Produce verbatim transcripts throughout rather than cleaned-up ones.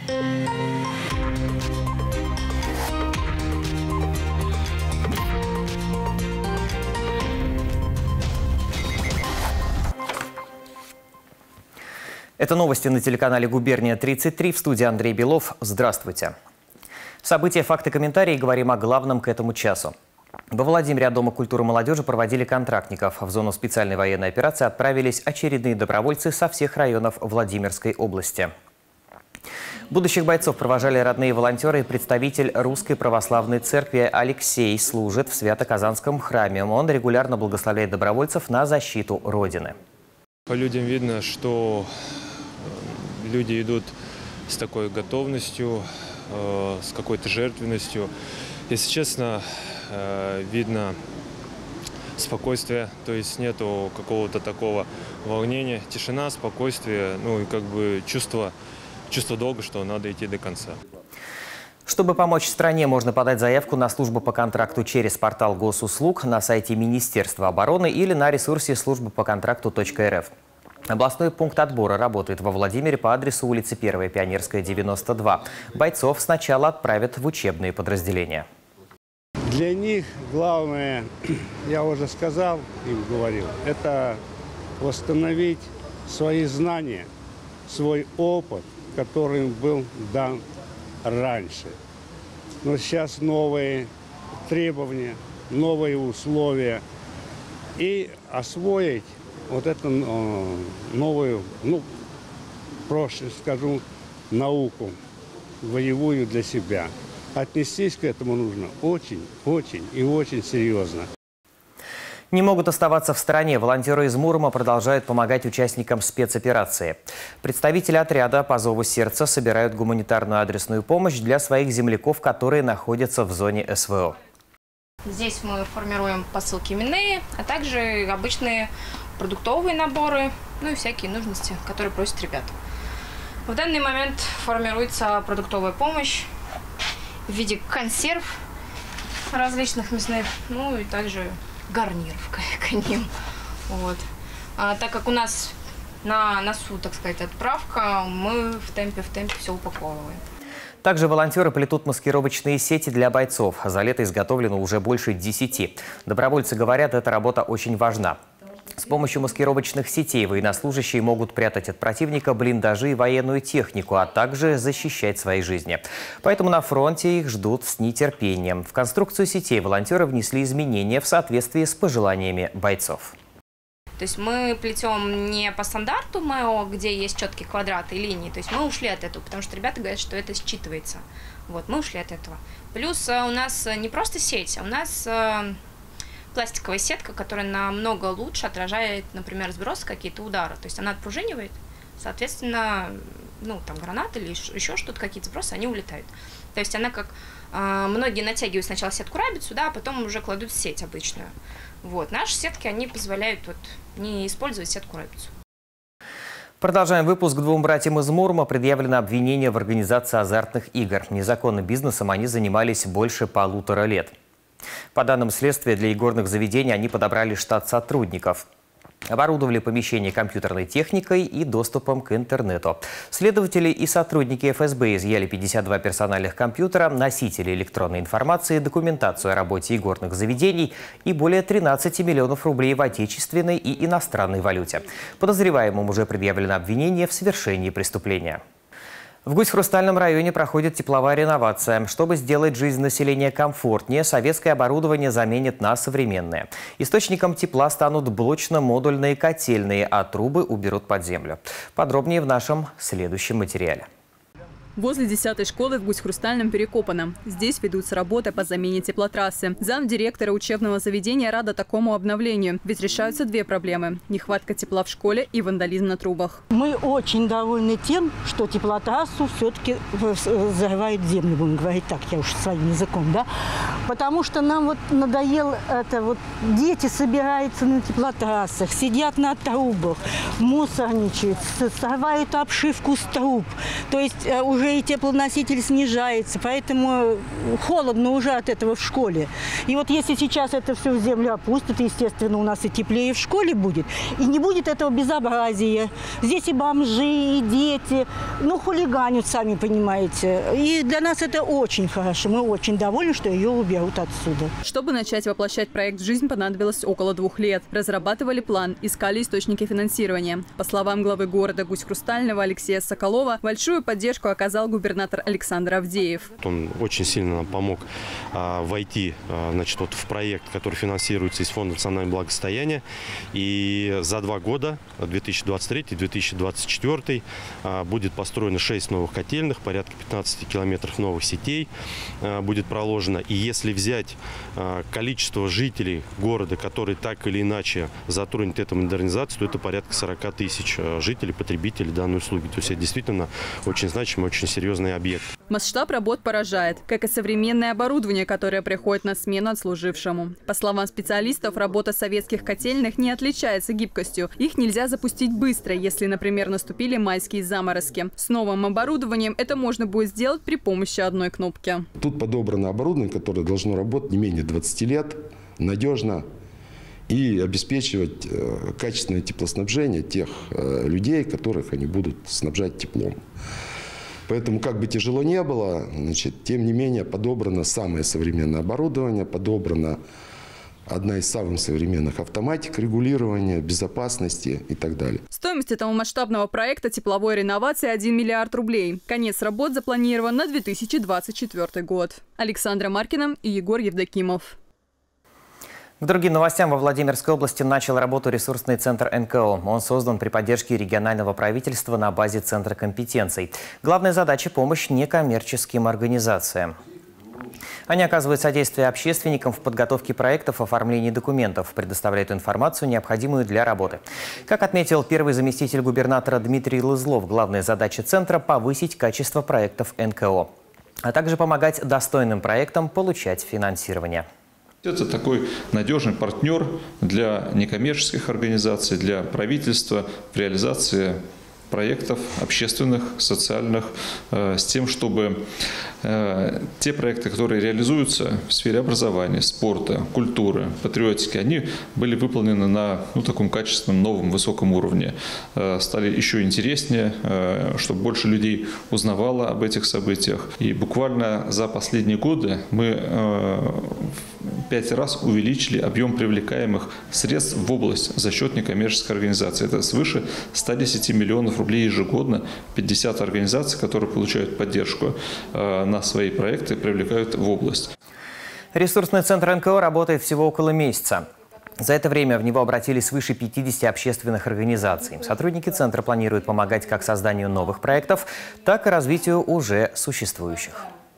Это новости на телеканале «Губерния-тридцать три». В студии Андрей Белов. Здравствуйте. События, факты, комментарии. Говорим о главном к этому часу. Во Владимире от Дома культуры и молодежи проводили контрактников. В зону специальной военной операции отправились очередные добровольцы со всех районов Владимирской области. Будущих бойцов провожали родные волонтеры и представитель Русской Православной Церкви Алексей служит в Свято-Казанском храме. Он регулярно благословляет добровольцев на защиту Родины. По людям видно, что люди идут с такой готовностью, с какой-то жертвенностью. Если честно, видно спокойствие, то есть нету какого-то такого волнения, тишина, спокойствие, ну и как бы чувство, чувство долга, что надо идти до конца. Чтобы помочь стране, можно подать заявку на службу по контракту через портал госуслуг, на сайте Министерства обороны или на ресурсе службы по контракту точка эр эф. Областной пункт отбора работает во Владимире по адресу улица первая Пионерская, девяносто два. Бойцов сначала отправят в учебные подразделения. Для них главное, я уже сказал, им говорил, это восстановить свои знания, свой опыт, который им был дан раньше. Но сейчас новые требования, новые условия. И освоить вот эту новую, ну, проще скажу, науку, боевую для себя. Отнестись к этому нужно очень, очень и очень серьезно. Не могут оставаться в стороне. Волонтеры из Мурома продолжают помогать участникам спецоперации. Представители отряда по зову сердца собирают гуманитарную адресную помощь для своих земляков, которые находятся в зоне эс вэ о. Здесь мы формируем посылки именные, а также обычные продуктовые наборы, ну и всякие нужности, которые просят ребята. В данный момент формируется продуктовая помощь в виде консерв различных мясных, ну и также гарниров к ним. Вот. А так как у нас на носу, так сказать, отправка, мы в темпе, в темпе все упаковываем. Также волонтеры плетут маскировочные сети для бойцов. За лето изготовлено уже больше десяти. Добровольцы говорят, эта работа очень важна. С помощью маскировочных сетей военнослужащие могут прятать от противника блиндажи и военную технику, а также защищать свои жизни. Поэтому на фронте их ждут с нетерпением. В конструкцию сетей волонтеры внесли изменения в соответствии с пожеланиями бойцов. То есть мы плетем не по стандарту МЭО, где есть четкие квадраты и линии. То есть мы ушли от этого, потому что ребята говорят, что это считывается. Вот, мы ушли от этого. Плюс у нас не просто сеть, а у нас пластиковая сетка, которая намного лучше отражает, например, сбросы, какие-то удары. То есть она отпружинивает, соответственно, ну, там гранаты или еще что-то, какие-то сбросы, они улетают. То есть она как... Э, многие натягивают сначала сетку рабицу, да, а потом уже кладут сеть обычную. Вот. Наши сетки, они позволяют вот, не использовать сетку рабицу. Продолжаем выпуск. Двум братьям из Мурома предъявлено обвинение в организации азартных игр. Незаконным бизнесом они занимались больше полутора лет. По данным следствия, для игорных заведений они подобрали штат сотрудников. Оборудовали помещение компьютерной техникой и доступом к интернету. Следователи и сотрудники эф эс бэ изъяли пятьдесят два персональных компьютера, носители электронной информации, документацию о работе игорных заведений и более тринадцати миллионов рублей в отечественной и иностранной валюте. Подозреваемым уже предъявлено обвинение в совершении преступления. В Гусь-Хрустальном районе проходит тепловая реновация. Чтобы сделать жизнь населения комфортнее, советское оборудование заменят на современное. Источником тепла станут блочно-модульные котельные, а трубы уберут под землю. Подробнее в нашем следующем материале. Возле десятой школы в Гусь-Хрустальном перекопано. Здесь ведутся работы по замене теплотрассы. Замдиректора учебного заведения рада такому обновлению. Ведь решаются две проблемы – нехватка тепла в школе и вандализм на трубах. Мы очень довольны тем, что теплотрассу все-таки зарывают в землю, будем говорить так, я уж своим языком, да. Потому что нам вот надоело это вот, дети собираются на теплотрассах, сидят на трубах, мусорничают, срывают обшивку с труб. То есть уже и теплоноситель снижается, поэтому холодно уже от этого в школе. И вот если сейчас это все в землю опустят, естественно, у нас и теплее в школе будет, и не будет этого безобразия. Здесь и бомжи, и дети, ну, хулиганят, сами понимаете. И для нас это очень хорошо, мы очень довольны, что ее уберут отсюда. Чтобы начать воплощать проект в жизнь, понадобилось около двух лет. Разрабатывали план, искали источники финансирования. По словам главы города Гусь-Хрустального Алексея Соколова, большую поддержку оказал губернатор Александр Авдеев. Он очень сильно нам помог а, войти а, значит, вот в проект, который финансируется из Фонда национального благосостояния. И за два года, две тысячи двадцать третий — две тысячи двадцать четвёртый, а, будет построено шесть новых котельных, порядка пятнадцати километров новых сетей а, будет проложено. И если взять а, количество жителей города, которые так или иначе затронет эту модернизацию, то это порядка сорока тысяч жителей, потребителей данной услуги. То есть это действительно очень значимый, очень серьезный объект. Масштаб работ поражает, как и современное оборудование, которое приходит на смену отслужившему. По словам специалистов, работа советских котельных не отличается гибкостью. Их нельзя запустить быстро, если, например, наступили майские заморозки. С новым оборудованием это можно будет сделать при помощи одной кнопки. Тут подобрано оборудование, которое должно работать не менее двадцати лет, надежно и обеспечивать э, качественное теплоснабжение тех э, людей, которых они будут снабжать теплом. Поэтому, как бы тяжело не было, значит, тем не менее подобрано самое современное оборудование, подобрана одна из самых современных автоматик регулирования, безопасности и так далее. Стоимость этого масштабного проекта тепловой реновации – один миллиард рублей. Конец работ запланирован на две тысячи двадцать четвёртый год. Александра Маркина и Егор Евдокимов. К другим новостям. Во Владимирской области начал работу ресурсный центр эн ка о. Он создан при поддержке регионального правительства на базе Центра компетенций. Главная задача – помощь некоммерческим организациям. Они оказывают содействие общественникам в подготовке проектов, оформлении документов, предоставляют информацию, необходимую для работы. Как отметил первый заместитель губернатора Дмитрий Лызлов, главная задача центра – повысить качество проектов эн ка о, а также помогать достойным проектам получать финансирование. Это такой надежный партнер для некоммерческих организаций, для правительства в реализации проектов общественных, социальных, э, с тем, чтобы э, те проекты, которые реализуются в сфере образования, спорта, культуры, патриотики, они были выполнены на ну, таком качественном, новом, высоком уровне, э, стали еще интереснее, э, чтобы больше людей узнавало об этих событиях. И буквально за последние годы мы э, пять раз увеличили объем привлекаемых средств в область за счет некоммерческих организаций. Это свыше ста десяти миллионов рублей ежегодно. пятьдесят организаций, которые получают поддержку э, на свои проекты, привлекают в область. Ресурсный центр эн ка о работает всего около месяца. За это время в него обратились свыше пятидесяти общественных организаций. Сотрудники центра планируют помогать как созданию новых проектов, так и развитию уже существующих.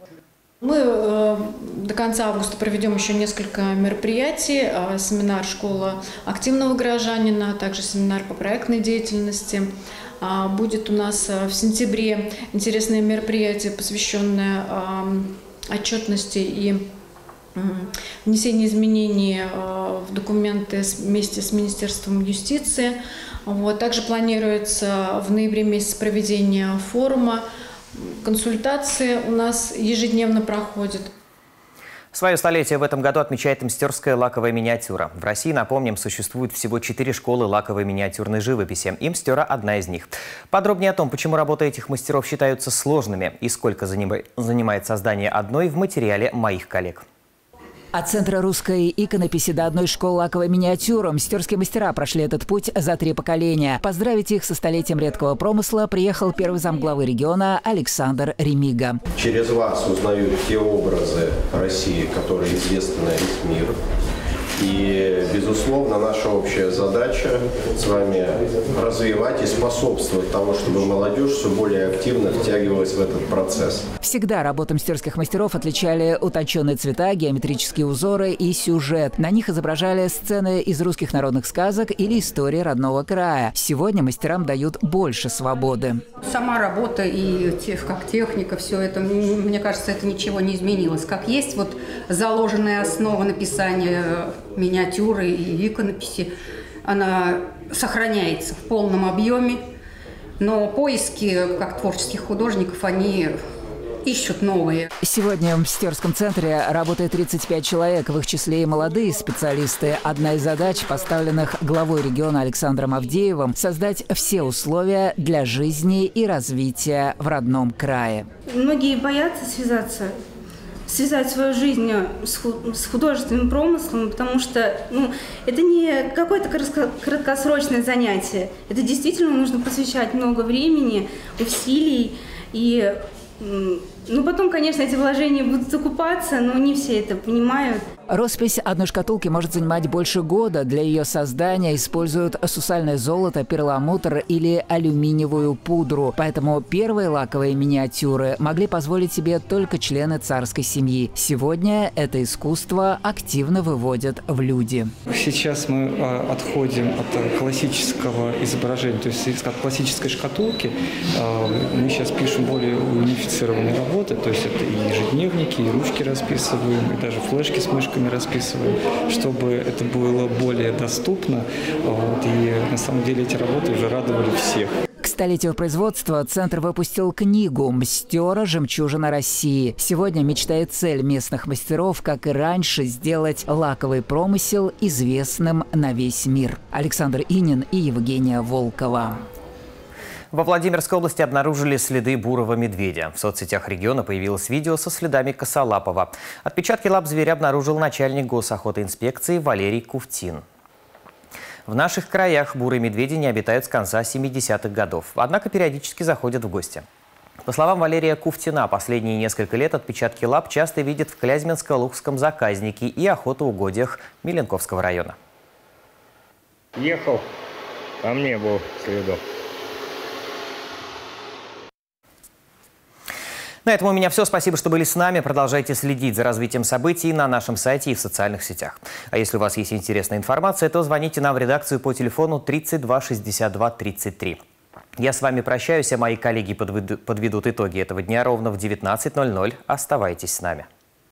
Мы э, до конца августа проведем еще несколько мероприятий. Э, семинар «Школа активного гражданина», также семинар по проектной деятельности. Э, будет у нас э, в сентябре интересное мероприятие, посвященное э, отчетности и э, внесению изменений э, в документы вместе с Министерством юстиции. Вот. Также планируется в ноябре месяце проведение форума. Консультации у нас ежедневно проходят. Свое столетие в этом году отмечает Мстерская лаковая миниатюра. В России, напомним, существует всего четыре школы лаковой миниатюрной живописи. И Мстера – одна из них. Подробнее о том, почему работы этих мастеров считаются сложными и сколько занимает создание одной, в материале моих коллег. От Центра русской иконописи до одной школы лаковой миниатюры мстерские мастера прошли этот путь за три поколения. Поздравить их со столетием редкого промысла приехал первый замглавы региона Александр Ремига. Через вас узнают те образы России, которые известны на весь мир. И, безусловно, наша общая задача с вами развивать и способствовать тому, чтобы молодежь все более активно втягивалась в этот процесс. Всегда работу мастерских мастеров отличали утонченные цвета, геометрические узоры и сюжет. На них изображали сцены из русских народных сказок или истории родного края. Сегодня мастерам дают больше свободы. Сама работа и как техника, все это, мне кажется, это ничего не изменилось. Как есть вот заложенная основа написания миниатюры и иконописи, она сохраняется в полном объеме, но поиски, как творческих художников, они ищут новые. Сегодня в мастерском центре работает тридцать пять человек, в их числе и молодые специалисты. Одна из задач, поставленных главой региона Александром Авдеевым, создать все условия для жизни и развития в родном крае. Многие боятся связаться, связать свою жизнь с художественным промыслом, потому что ну, это не какое-то краткосрочное занятие. Это действительно нужно посвящать много времени, усилий и ну, потом, конечно, эти вложения будут окупаться, но не все это понимают. Роспись одной шкатулки может занимать больше года. Для ее создания используют сусальное золото, перламутр или алюминиевую пудру. Поэтому первые лаковые миниатюры могли позволить себе только члены царской семьи. Сегодня это искусство активно выводят в люди. Сейчас мы отходим от классического изображения, то есть от классической шкатулки. Мы сейчас пишем более унифицированные работы, то есть это и ежедневники, и ручки расписываем, и даже флешки с мышками расписываем, чтобы это было более доступно. Вот, и на самом деле эти работы уже радовали всех. К столетию производства центр выпустил книгу «Мстера. Жемчужина России». Сегодня мечта и цель местных мастеров, как и раньше, сделать лаковый промысел известным на весь мир. Александр Инин и Евгения Волкова. Во Владимирской области обнаружили следы бурого медведя. В соцсетях региона появилось видео со следами косолапого. Отпечатки лап зверя обнаружил начальник госохотинспекции Валерий Куфтин. В наших краях бурые медведи не обитают с конца семидесятых годов, однако периодически заходят в гости. По словам Валерия Куфтина, последние несколько лет отпечатки лап часто видят в Клязьминско-Лукском заказнике и охотоугодьях Меленковского района. Ехал, там не было следов. На этом у меня все. Спасибо, что были с нами. Продолжайте следить за развитием событий на нашем сайте и в социальных сетях. А если у вас есть интересная информация, то звоните нам в редакцию по телефону тридцать два шестьдесят два тридцать три. Я с вами прощаюсь, а мои коллеги подведут итоги этого дня ровно в девятнадцать ноль ноль. Оставайтесь с нами.